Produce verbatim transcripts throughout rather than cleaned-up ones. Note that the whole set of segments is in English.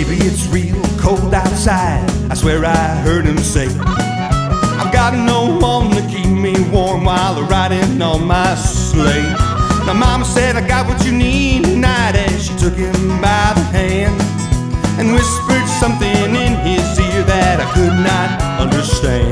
Baby, it's real cold outside, I swear I heard him say. I've got no one to keep me warm while I'm riding on my sleigh. Now Mama said I got what you need tonight, as she took him by the hand and whispered something in his ear that I could not understand.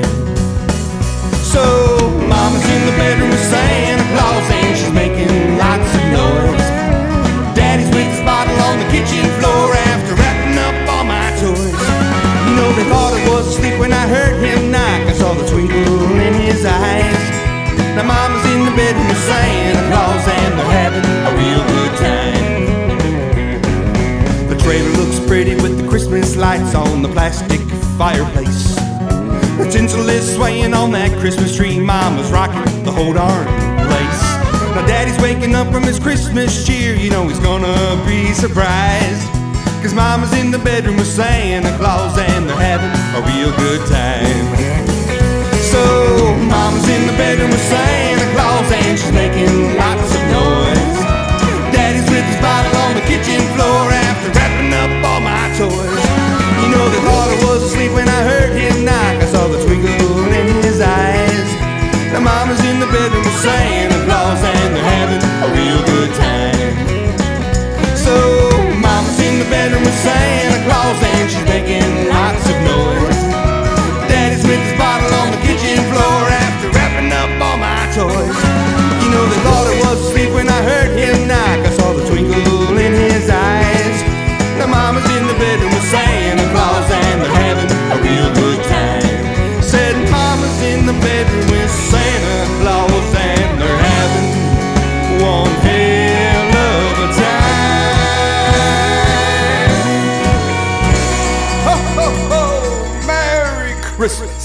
So Mama's in the bedroom with Santa Claus and she's making lots of noise. Daddy's with his bottle on the kitchen floor after wrapping up all my toys. You know they thought I was asleep when I heard him knock. I saw the twinkle in his eyes. Now Mama's in the bedroom with Santa Claus and they're having a real good time. The trailer looks pretty with the Christmas lights on the plastic fireplace. The tinsel is swaying on that Christmas tree. Mama's rocking the whole darn place. Now Daddy's waking up from his Christmas cheer. You know he's gonna be surprised, 'cause Mama's in the bedroom with Santa Claus and they're having a real good time. So Mama's in the bedroom with Santa Claus and she's making lots of noise. Daddy's with his bottle on the kitchen floor after wrapping up all my toys. You know they thought I was asleep when I heard him knock. I saw the twinkle in his eyes. Now Mama's in the bedroom with Santa Claus and they're having a real good time. So Mama's in the bedroom with Santa Claus and she's making lots of noise. Daddy's with his bottle on the kitchen floor after wrapping up all my toys. You know they thought I was asleep when I heard him knock. I saw the twinkle in his eyes. Now Mama's in the bedroom with Santa Claus and they're having a real good time. Said Mama's in the bedroom with Santa Claus and they're having one hell of a time. Ho, ho, ho! Merry Christmas!